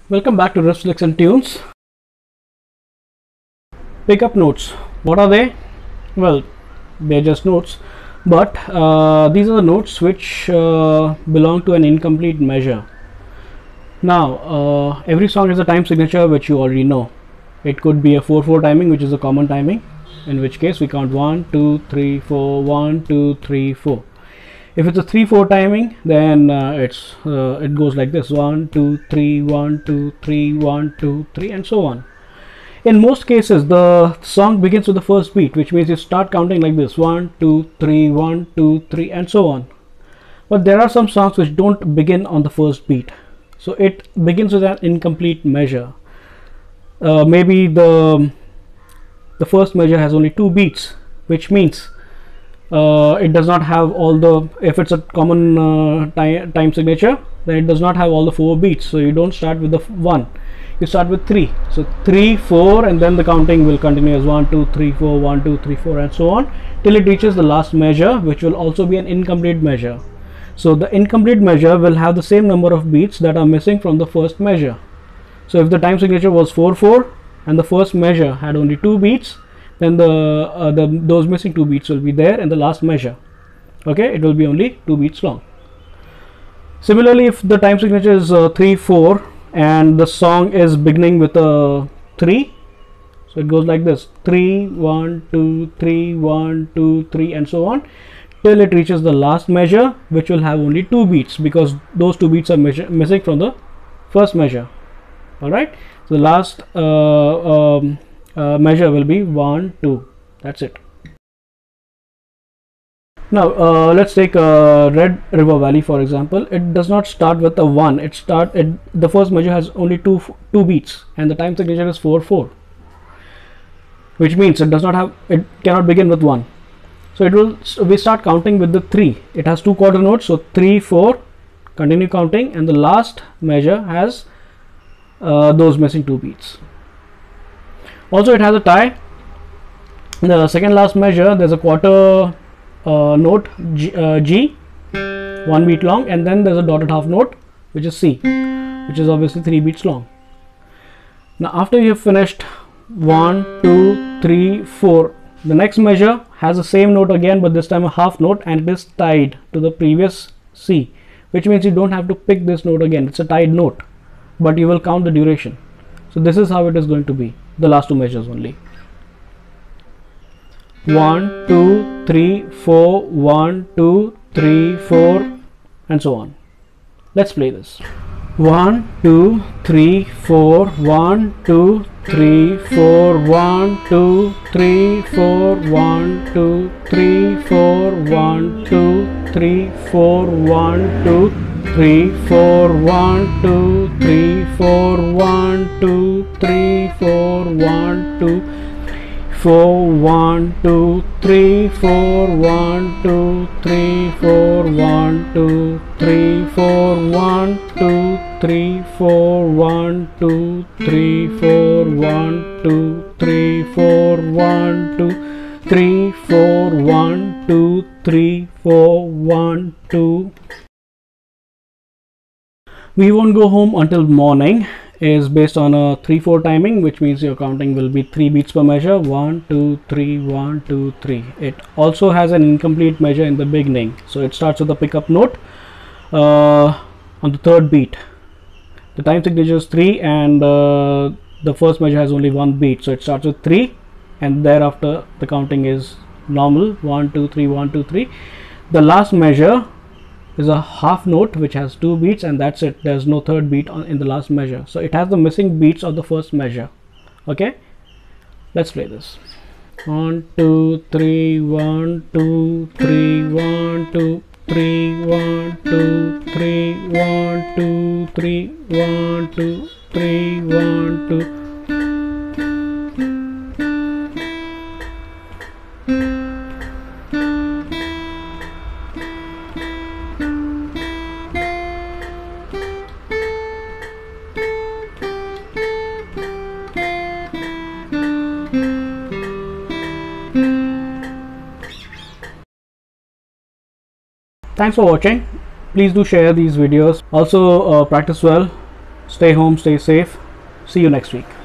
Welcome back to Riffs, Licks and Tunes. Pickup notes. What are they? Well, they're just notes, but these are the notes which belong to an incomplete measure. Now, every song has a time signature which you already know. It could be a 4/4 timing, which is a common timing, in which case we count 1, 2, 3, 4, 1, 2, 3, 4. If it's a 3/4 timing, then it goes like this: 1, 2, 3, 1, 2, 3, 1, 2, 3, and so on. In most cases, the song begins with the first beat, which means you start counting like this: 1, 2, 3, 1, 2, 3, and so on. But there are some songs which don't begin on the first beat, so it begins with an incomplete measure. Maybe the first measure has only 2 beats, which means it does not have all the, if it's a common time signature, then it does not have all the 4 beats. So you don't start with the 1, you start with 3. So 3, 4, and then the counting will continue as 1, 2, 3, 4, 1, 2, 3, 4, and so on till it reaches the last measure, which will also be an incomplete measure. So the incomplete measure will have the same number of beats that are missing from the first measure. So if the time signature was 4/4 and the first measure had only 2 beats, then those missing 2 beats will be there in the last measure. Okay, it will be only 2 beats long. Similarly, if the time signature is 3/4 and the song is beginning with a 3, so it goes like this: 3, 1, 2, 3, 1, 2, 3, and so on till it reaches the last measure, which will have only 2 beats because those 2 beats are missing from the first measure. All right, so the last measure will be 1, 2. That's it. Now let's take Red River Valley for example. It does not start with a 1. The first measure has only two beats, and the time signature is 4/4, which means it cannot begin with 1. So we start counting with the 3. It has 2 quarter notes, so 3, 4. Continue counting, and the last measure has those missing 2 beats. Also, it has a tie. In the second last measure, there's a quarter note G, 1 beat long, and then there's a dotted half note, which is C, which is obviously 3 beats long. Now, after you have finished 1, 2, 3, 4, the next measure has the same note again, but this time a half note, and it is tied to the previous C, which means you don't have to pick this note again. It's a tied note, but you will count the duration. So this is how it is going to be, the last 2 measures only: 1, 2, 3, 4, 1, 2, 3, 4, and so on. Let's play this. 1, 2, 3, 4, 1, 2, 3, 4, 1, 2, 3, 4, 1, 2, 3, 4, 1, 2, 3, 4, 1, 2, 3, 4, 1, 2, 3, 4, 1, 2, 3, 4, 1, 2, 4, 1, 2, 3, 4, 1, 2, 3, 4, 1, 2, 3, 4, 1, 2, 3, 4, 1, 2, 3, 4, 1, 2, 3, 4, 1, 2, 3, 4, 1, 2, 3, 4, 1, 2. We won't go home until morning is based on a 3/4 timing, which means your counting will be 3 beats per measure: 1, 2, 3, 1, 2, 3. It also has an incomplete measure in the beginning, so it starts with a pickup note on the 3rd beat. The time signature is 3, and the first measure has only 1 beat, so it starts with 3, and thereafter the counting is normal: 1, 2, 3, 1, 2, 3. The last measure is a half note which has 2 beats, and that's it. There's no 3rd beat in the last measure, so it has the missing beats of the first measure. Okay, let's play this. 1, 2, 3, 1, 2, 3, 1, 2, 3, 1, 2, 3, 1, 2, 3, 1, 2, 3, 1, 2. Thanks for watching. Please do share these videos. Also practice well Stay home, stay safe. See you next week.